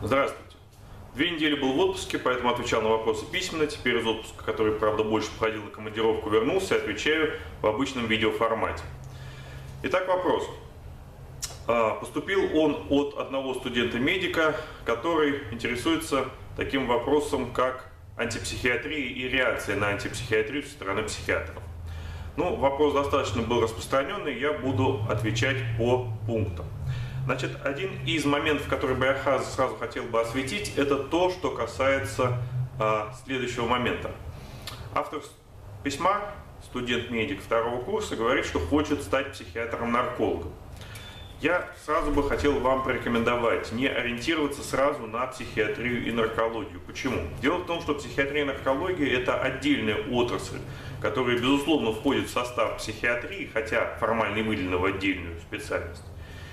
Здравствуйте. 2 недели был в отпуске, поэтому отвечал на вопросы письменно. Теперь из отпуска, который, правда, больше походил на командировку, вернулся, отвечаю в обычном видеоформате. Итак, вопрос. Поступил он от одного студента-медика, который интересуется таким вопросом, как антипсихиатрия и реакция на антипсихиатрию со стороны психиатров. Ну, вопрос достаточно был распространенный, я буду отвечать по пунктам. Значит, один из моментов, который бы я сразу хотел бы осветить, это то, что касается следующего момента. Автор письма, студент-медик 2-го курса, говорит, что хочет стать психиатром-наркологом. Я сразу бы хотел вам порекомендовать не ориентироваться сразу на психиатрию и наркологию. Почему? Дело в том, что психиатрия и наркология – это отдельная отрасль, которая, безусловно, входит в состав психиатрии, хотя формально не выделена в отдельную специальность.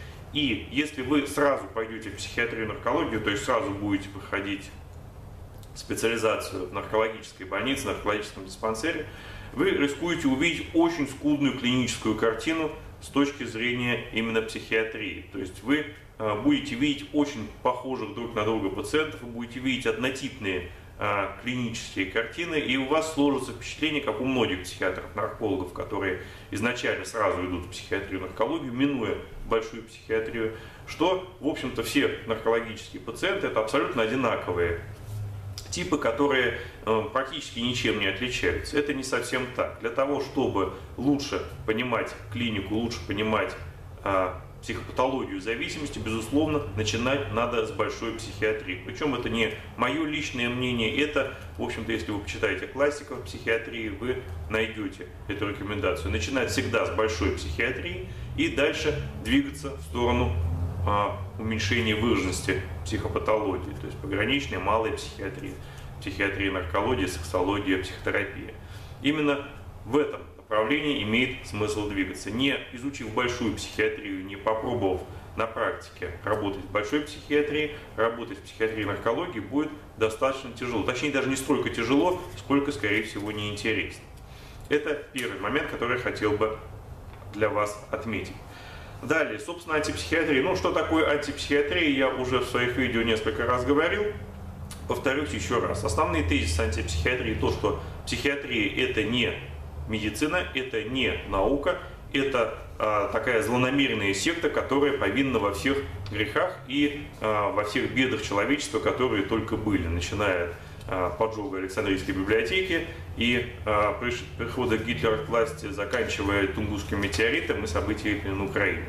И если вы сразу пойдете в психиатрию и наркологию, то есть сразу будете проходить специализацию в наркологической больнице, в наркологическом диспансере, вы рискуете увидеть очень скудную клиническую картину с точки зрения именно психиатрии. То есть вы будете видеть очень похожих друг на друга пациентов, вы будете видеть однотипные клинические картины, и у вас сложится впечатление, как у многих психиатров-наркологов, которые изначально сразу идут в психиатрию и наркологию, минуя большую психиатрию, что, в общем-то, все наркологические пациенты – это абсолютно одинаковые типы, которые практически ничем не отличаются. Это не совсем так. Для того, чтобы лучше понимать клинику, лучше понимать психопатологию зависимости, безусловно, начинать надо с большой психиатрии. Причем это не мое личное мнение, это, в общем-то, если вы почитаете классиков психиатрии, вы найдете эту рекомендацию. Начинать всегда с большой психиатрии и дальше двигаться в сторону уменьшения выраженности психопатологии, то есть пограничная, малая психиатрия, психиатрия, наркология, сексология, психотерапия. Именно в этом направлении имеет смысл двигаться. Не изучив большую психиатрию, не попробовав на практике работать в большой психиатрии, работать в психиатрии и наркологии будет достаточно тяжело. Точнее, даже не столько тяжело, сколько, скорее всего, неинтересно. Это первый момент, который я хотел бы для вас отметить. Далее, собственно, антипсихиатрия. Ну, что такое антипсихиатрия, я уже в своих видео несколько раз говорил. Повторюсь еще раз. Основные тезисы антипсихиатрии то, что психиатрия – это не медицина, это не наука, это такая злонамеренная секта, которая повинна во всех грехах и во всех бедах человечества, которые только были, начиная от поджога Александрийской библиотеки и прихода Гитлера к власти, заканчивая Тунгусским метеоритом и событиями на Украине.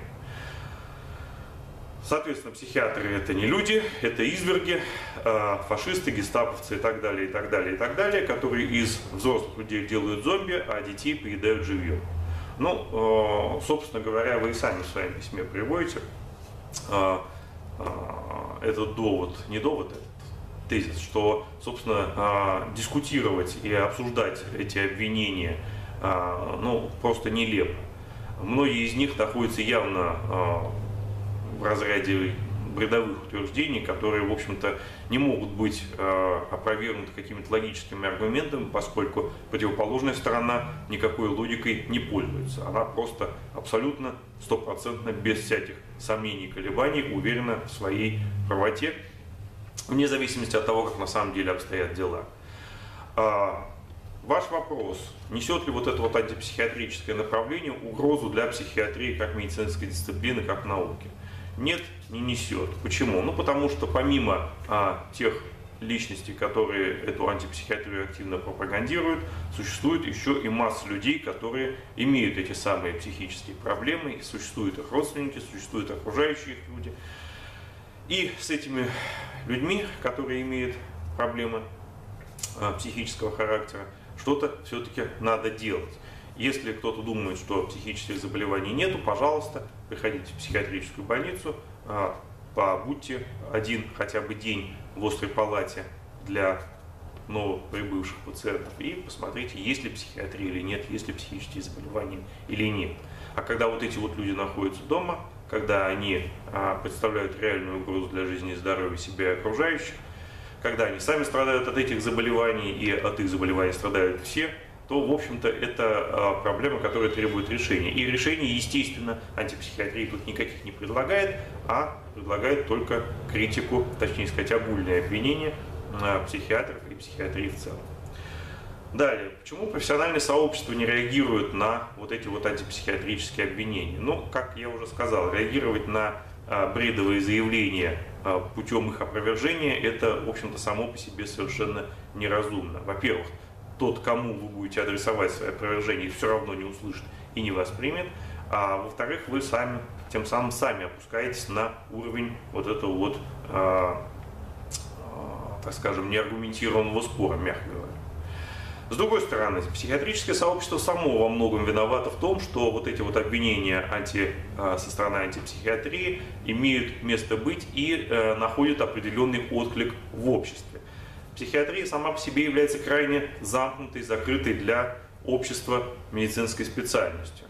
Соответственно, психиатры – это не люди, это изверги, фашисты, гестаповцы и так далее, и так далее, и так далее, которые из взрослых людей делают зомби, а детей поедают живьем. Ну, собственно говоря, вы и сами в своем письме приводите этот довод, не довод, этот тезис, что, собственно, дискутировать и обсуждать эти обвинения, ну, просто нелепо. Многие из них находятся явно в разряде бредовых утверждений, которые, в общем-то, не могут быть опровергнуты какими-то логическими аргументами, поскольку противоположная сторона никакой логикой не пользуется. Она просто абсолютно, стопроцентно, без всяких сомнений и колебаний уверена в своей правоте, вне зависимости от того, как на самом деле обстоят дела. Ваш вопрос, несет ли вот это вот антипсихиатрическое направление угрозу для психиатрии как медицинской дисциплины, как науки? Нет, не несет. Почему? Ну, потому что помимо тех личностей, которые эту антипсихиатрию активно пропагандируют, существует еще и масса людей, которые имеют эти самые психические проблемы, и существуют их родственники, существуют окружающие их люди. И с этими людьми, которые имеют проблемы психического характера, что-то все-таки надо делать. Если кто-то думает, что психических заболеваний нету, пожалуйста, приходите в психиатрическую больницу, побудьте один хотя бы день в острой палате для новоприбывших пациентов и посмотрите, есть ли психиатрия или нет, есть ли психические заболевания или нет. А когда вот эти вот люди находятся дома, когда они представляют реальную угрозу для жизни и здоровья себя и окружающих, когда они сами страдают от этих заболеваний и от их заболеваний страдают все, то, в общем-то, это проблема, которая требует решения. И решение, естественно, антипсихиатрия тут никаких не предлагает, а предлагает только критику, точнее сказать, огульное обвинение психиатров и психиатрии в целом. Далее, почему профессиональное сообщество не реагирует на вот эти вот антипсихиатрические обвинения? Ну, как я уже сказал, реагировать на бредовые заявления путем их опровержения, это, в общем-то, само по себе совершенно неразумно. Во-первых, тот, кому вы будете адресовать свои опровержения, их все равно не услышит и не воспримет. А во-вторых, вы сами, тем самым сами опускаетесь на уровень вот этого вот, так скажем, неаргументированного спора, мягко говоря. С другой стороны, психиатрическое сообщество само во многом виновато в том, что вот эти вот обвинения со стороны антипсихиатрии имеют место быть и находят определенный отклик в обществе. Психиатрия сама по себе является крайне замкнутой, закрытой для общества медицинской специальностью.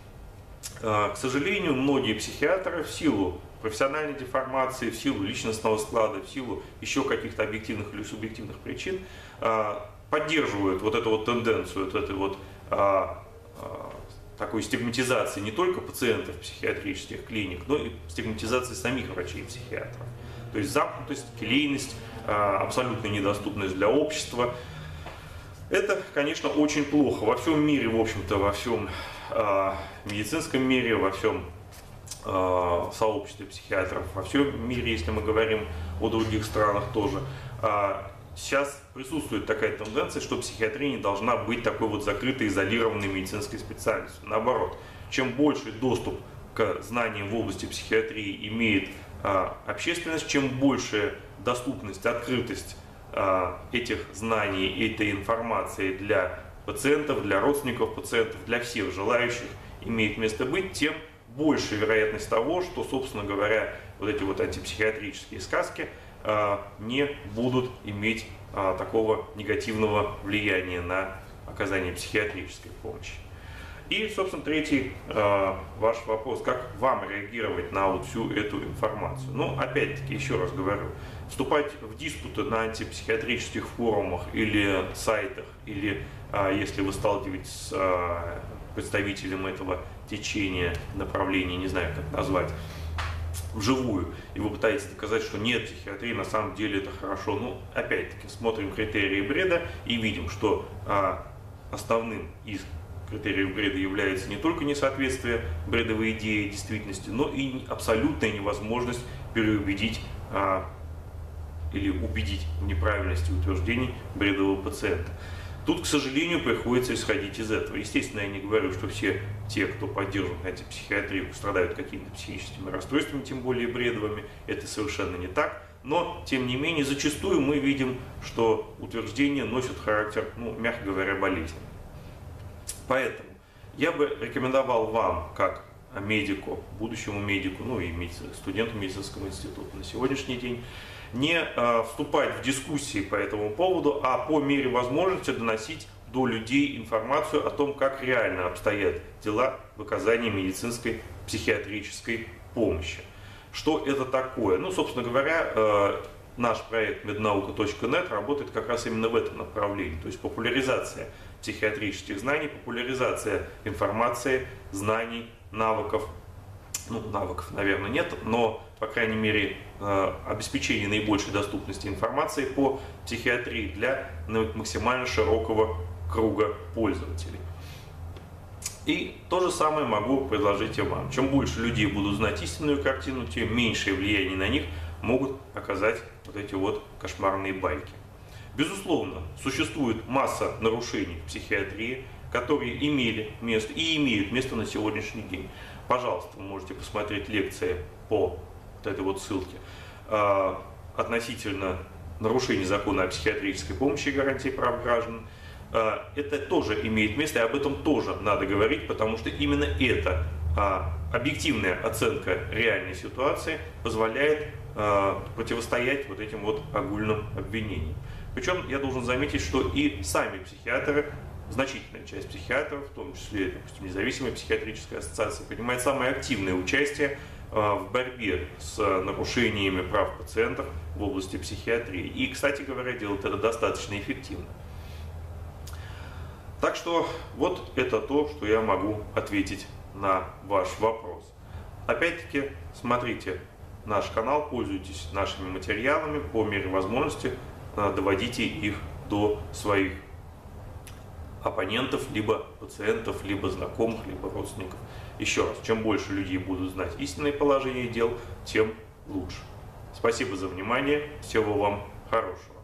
К сожалению, многие психиатры в силу профессиональной деформации, в силу личностного склада, в силу еще каких-то объективных или субъективных причин поддерживают вот эту вот тенденцию, вот этой вот такой стигматизации не только пациентов психиатрических клиник, но и стигматизации самих врачей и психиатров. То есть замкнутость, келейность, абсолютная недоступность для общества. Это, конечно, очень плохо. Во всем мире, в общем-то, во всем медицинском мире, во всем сообществе психиатров, во всем мире, если мы говорим о других странах тоже, сейчас присутствует такая тенденция, что психиатрия не должна быть такой вот закрытой, изолированной медицинской специальностью. Наоборот, чем больше доступ к знаниям в области психиатрии имеет общественность, чем больше доступность, открытость этих знаний, этой информации для пациентов, для родственников пациентов, для всех желающих имеет место быть, тем больше вероятность того, что, собственно говоря, вот эти вот антипсихиатрические сказки не будут иметь такого негативного влияния на оказание психиатрической помощи. И, собственно, третий ваш вопрос, как вам реагировать на вот всю эту информацию? Ну, опять-таки, еще раз говорю, вступать в диспуты на антипсихиатрических форумах или сайтах, или если вы сталкиваетесь с представителем этого течения, направления, не знаю, как назвать, вживую, и вы пытаетесь доказать, что нет, психиатрия на самом деле это хорошо. Ну, опять-таки, смотрим критерии бреда и видим, что основным из критериев бреда является не только несоответствие бредовой идеи действительности, но и абсолютная невозможность переубедить или убедить в неправильности утверждений бредового пациента. Тут, к сожалению, приходится исходить из этого. Естественно, я не говорю, что все те, кто поддерживает антипсихиатрию, страдают какими-то психическими расстройствами, тем более бредовыми. Это совершенно не так. Но, тем не менее, зачастую мы видим, что утверждения носят характер, ну, мягко говоря, болезненный. Поэтому я бы рекомендовал вам, как медику, будущему медику, ну и студенту медицинского института на сегодняшний день, не вступать в дискуссии по этому поводу, а по мере возможности доносить до людей информацию о том, как реально обстоят дела в оказании медицинской психиатрической помощи. Что это такое? Ну, собственно говоря, наш проект mednauka.net работает как раз именно в этом направлении, то есть популяризация психиатрических знаний, популяризация информации, знаний, навыков. Ну, навыков, наверное, нет, но, по крайней мере, обеспечение наибольшей доступности информации по психиатрии для максимально широкого круга пользователей. И то же самое могу предложить и вам. Чем больше людей будут знать истинную картину, тем меньшее влияние на них могут оказать вот эти вот кошмарные байки. Безусловно, существует масса нарушений в психиатрии, которые имели место и имеют место на сегодняшний день. Пожалуйста, вы можете посмотреть лекции по вот этой вот ссылке относительно нарушений закона о психиатрической помощи и гарантии прав граждан. Это тоже имеет место, и об этом тоже надо говорить, потому что именно эта объективная оценка реальной ситуации позволяет противостоять вот этим вот огульным обвинениям. Причем я должен заметить, что и сами психиатры, значительная часть психиатров, в том числе, допустим, независимая психиатрическая ассоциация, принимает самое активное участие в борьбе с нарушениями прав пациентов в области психиатрии. И, кстати говоря, делает это достаточно эффективно. Так что вот это то, что я могу ответить на ваш вопрос. Опять-таки, смотрите наш канал, пользуйтесь нашими материалами, по мере возможности доводите их до своих оппонентов, либо пациентов, либо знакомых, либо родственников. Еще раз, чем больше людей будут знать истинное положение дел, тем лучше. Спасибо за внимание, всего вам хорошего.